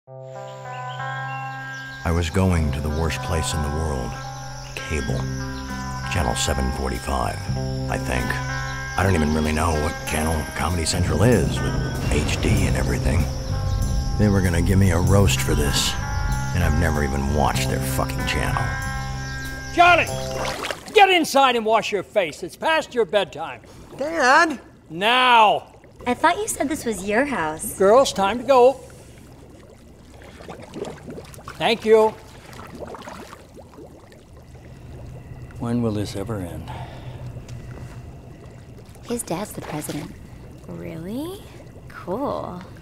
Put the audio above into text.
I was going to the worst place in the world. Cable. Channel 745, I think. I don't even really know what channel Comedy Central is, with HD and everything. They were gonna give me a roast for this, and I've never even watched their fucking channel. Charlie! Get inside and wash your face. It's past your bedtime. Dad! Now! I thought you said this was your house. Girls, time to go. Thank you. When will this ever end? His dad's the president. Really? Cool.